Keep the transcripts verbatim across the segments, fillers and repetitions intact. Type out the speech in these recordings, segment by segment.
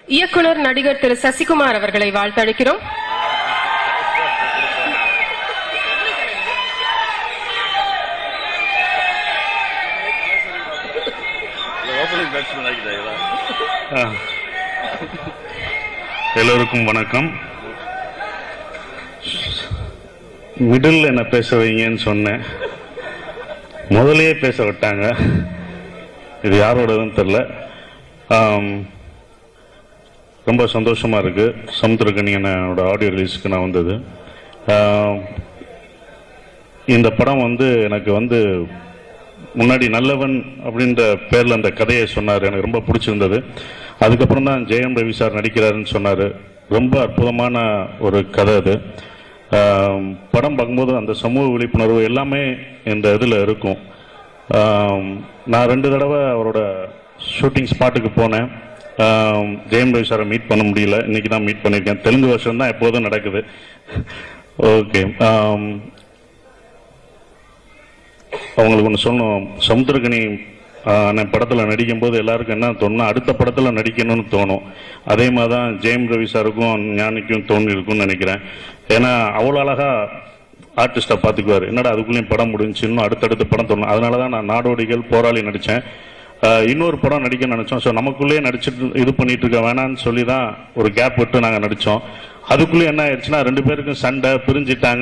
இயக்குனர் நடிகர் திரு சசி குமார் அவர்களை வாழ்த்தளிக்கிறோம். எல்லோருக்கும் வணக்கம். மிடில் என்ன பேச வைங்கன்னு சொன்னேன், முதலையே பேச விட்டாங்க. இது யாரோடதுன்னு தெரியல. ரொம்ப சந்தோஷமா இருக்கு. சமுத்திரக்கனி என்னோட ஆடியோ ரிலீஸ்க்கு நான் வந்தது. இந்த படம் வந்து எனக்கு வந்து முன்னாடி நல்லவன் அப்படின்ற பேர்ல அந்த கதையை சொன்னார், எனக்கு ரொம்ப பிடிச்சிருந்தது. அதுக்கப்புறம் தான் ஜெயம் ரவி சார் நடிக்கிறாருன்னு சொன்னார். ரொம்ப அற்புதமான ஒரு கதை அது. படம் பார்க்கும்போது அந்த சமூக விழிப்புணர்வு எல்லாமே இந்த இதில் இருக்கும். நான் ரெண்டு தடவை அவரோட ஷூட்டிங் ஸ்பாட்டுக்கு போனேன். ஜெயம் ரவி சாரை மீட் பண்ண முடியல, இன்னைக்கு தான் மீட் பண்ணியிருக்கேன். தெலுங்கு வருஷம் தான் எப்போதும் நடக்குது. ஓகே, அவங்களுக்கு ஒன்று சொல்லணும். சமுத்திரக்கனி நான் படத்தில் நடிக்கும் போது எல்லாருக்கும் என்ன தோணும், அடுத்த படத்தில் நடிக்கணும்னு தோணும். அதே மாதிரி தான் ஜெயம் ரவி சாருக்கும் ஞானிக்கும் தோணி இருக்கும்னு நினைக்கிறேன். ஏன்னா அவ்வளோ அழகா ஆர்டிஸ்டை பார்த்துக்குவார். என்னடா அதுக்குள்ளேயும் படம் முடிஞ்சு இன்னும் அடுத்தடுத்த படம் தோணும். அதனால தான் நான் நாடோடிகள் போராளி நடித்தேன். இன்னொரு படம் நடிக்க நினச்சோம். ஸோ நமக்குள்ளேயே நடிச்சுட்டு இது பண்ணிட்டு இருக்க வேணான்னு சொல்லி தான் ஒரு கேப் விட்டு நாங்கள் நடித்தோம். அதுக்குள்ளேயே என்ன ஆயிடுச்சுன்னா ரெண்டு பேருக்கும் சண்டை, பிரிஞ்சிட்டாங்க,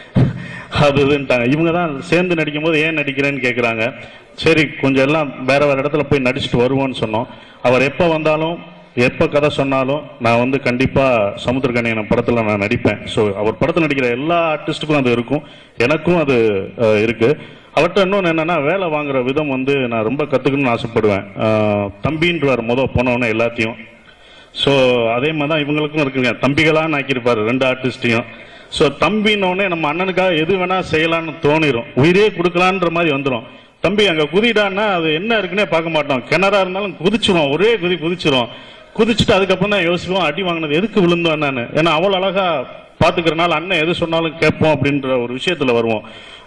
அது இதுன்ட்டாங்க. இவங்க தான் சேர்ந்து நடிக்கும் போது ஏன் நடிக்கிறேன்னு கேட்குறாங்க. சரி, கொஞ்சம் எல்லாம் வேற வேற இடத்துல போய் நடிச்சுட்டு வருவோன்னு சொன்னோம். அவர் எப்போ வந்தாலும் எப்போ கதை சொன்னாலும் நான் வந்து கண்டிப்பாக சமுத்திரக்கனியன் படத்தில் நான் நடிப்பேன். ஸோ அவர் படத்தில் நடிக்கிற எல்லா ஆர்டிஸ்ட்டுக்கும் அது இருக்கும், எனக்கும் அது இருக்குது. அவர்கிட்ட இன்னொன்று என்னென்னா, வேலை வாங்குற விதம் வந்து நான் ரொம்ப கற்றுக்கணும்னு ஆசைப்படுவேன். தம்பின்றார் மொதல் போனவொன்னே எல்லாத்தையும். ஸோ அதே மாதிரி தான் இவங்களுக்கும் இருக்குங்க. தம்பிகளான்னு ஆக்கியிருப்பார் ரெண்டு ஆர்டிஸ்ட்டையும். ஸோ தம்பின்னொடனே நம்ம அண்ணனுக்காக எது வேணால் செய்யலான்னு தோணிடும், உயிரே கொடுக்கலான்ற மாதிரி வந்துடும். தம்பி அங்கே குதிடான்னா அது என்ன இருக்குன்னே பார்க்க மாட்டோம். கிணறா இருந்தாலும் குதிச்சிரும், ஒரே குதி குதிச்சிரும். குதிச்சுட்டு அதுக்கப்புறம் தான் யோசிப்போம், அடி வாங்கினது எதுக்கு விழுந்தோம் என்னன்னு. ஏன்னா அவ்வளோ அழகா பார்த்துக்கிறனால அண்ணன் எது சொன்னாலும் கேட்போம் அப்படின்ற ஒரு விஷயத்தில் வருவோம்.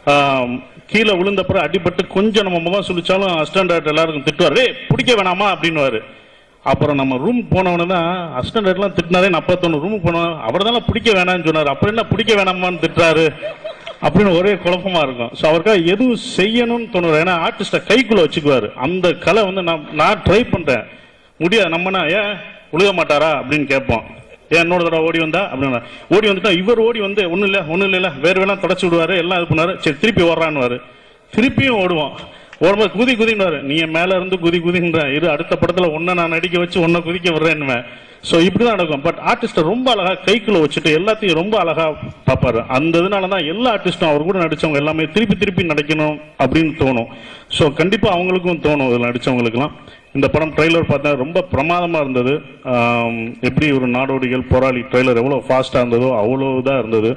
கீழே விழுந்தப்புறம் அடிபட்டு கொஞ்சம் நம்ம முகம் சொல்லிச்சாலும் அசிஸ்டன்ட் டைரக்டர் எல்லாருக்கும் திட்டுவார், ஏய் பிடிக்க வேணாமா அப்படின்னுவாரு. அப்புறம் நம்ம ரூம் போனவனு தான் அசிஸ்டன்ட் டைரக்டர்லாம் திட்டினாரே. நான் அப்பத்தொன்று ரூமுக்கு போனோம், அவர் தானே பிடிக்க வேணாம்னு சொன்னார், அப்புறம் என்ன பிடிக்க வேணாமான்னு திட்டுறாரு அப்படின்னு ஒரே குழப்பமா இருக்கும். ஸோ அவருக்காக எதுவும் செய்யணும்னு தோணுவார். ஏன்னா ஆர்டிஸ்டை கைக்குள்ள வச்சுக்குவார். அந்த கலை வந்து நான் நான் ட்ரை பண்றேன், முடியாது. நம்மனா ஏன் உழுக மாட்டாரா அப்படின்னு கேட்போம். ஏன் என்னோட தடவை ஓடி வந்தா அப்படின்னா ஓடி வந்துட்டா இவர் ஓடி வந்து ஒன்றும் இல்லை ஒன்றும் இல்லை வேறு வேணாம் தொடச்சி விடுவாரு, எல்லாம் இது பண்ணாரு. சரி திருப்பி ஓடுறான்னு திருப்பியும் ஓடுவோம். ஓடும்போது குதி குதின்னுவாரு, நீ மேல இருந்து குதி குதின்ற இரு, அடுத்த படத்துல ஒன்ன நான் நடிக்க வச்சு ஒன்ன குதிக்க விடுறேன்னு. ஸோ இப்படிதான் நடக்கும். பட் ஆர்டிஸ்ட ரொம்ப அழகா கைக்குள்ள வச்சுட்டு எல்லாத்தையும் ரொம்ப அழகா பார்ப்பாரு. அந்த இதனாலதான் எல்லா ஆர்டிஸ்டும் அவர் கூட நடிச்சவங்க எல்லாமே திருப்பி திருப்பி நடிக்கணும் அப்படின்னு தோணும். ஸோ கண்டிப்பா அவங்களுக்கும் தோணும் இதில் நடிச்சவங்களுக்குலாம். இந்த படம் ட்ரெய்லர் பார்த்தா ரொம்ப பிரமாதமா இருந்தது. எப்படி ஒரு நாடோடிகள் போராளி ட்ரெய்லர் எவ்வளோ ஃபாஸ்டா இருந்ததோ அவ்வளோதான் இருந்தது.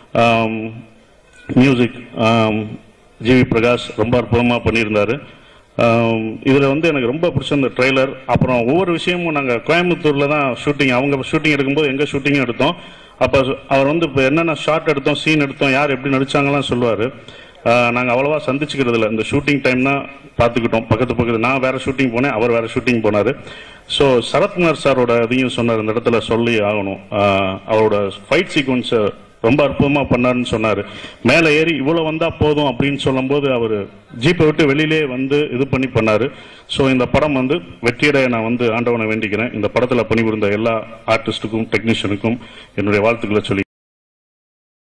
மியூசிக் ஜிவி பிரகாஷ் ரொம்ப அற்புதமாக பண்ணியிருந்தாரு. இதில் வந்து எனக்கு ரொம்ப பிடிச்ச இந்த ட்ரெய்லர். அப்புறம் ஒவ்வொரு விஷயமும் நாங்கள் கோயம்புத்தூரில் தான் ஷூட்டிங், அவங்க ஷூட்டிங் எடுக்கும்போது எங்கள் ஷூட்டிங்கும் எடுத்தோம். அப்போ அவர் வந்து இப்போ என்னென்ன ஷார்ட் எடுத்தோம், சீன் எடுத்தோம், யார் எப்படி நடிச்சாங்கலாம் சொல்லுவார். நாங்கள் அவ்வளோவா சந்திச்சுக்கிறது இல்லை, இந்த ஷூட்டிங் டைம் தான் பார்த்துக்கிட்டோம். பக்கத்து பக்கத்து நான் வேறு ஷூட்டிங் போனேன், அவர் வேறு ஷூட்டிங் போனார். ஸோ சரத்குமார் சாரோட இதையும் சொன்னார், இந்த இடத்துல சொல்லி ஆகணும். அவரோட ஃபைட் சீக்வன்ஸை ரொம்ப அற்புதமாக பண்ணாருன்னு சொன்னார். மேலே ஏறி இவ்வளோ வந்தால் போதும் அப்படின்னு சொல்லும்போது அவர் ஜீப்பை விட்டு வெளியிலே வந்து இது பண்ணி பண்ணார். ஸோ இந்த படம் வந்து வெற்றியடைய நான் வந்து ஆண்டவனை வேண்டிக்கிறேன். இந்த படத்தில் பணிபுரிந்த எல்லா ஆர்டிஸ்ட்டுக்கும் டெக்னீஷியனுக்கும் என்னுடைய வாழ்த்துக்களை சொல்லி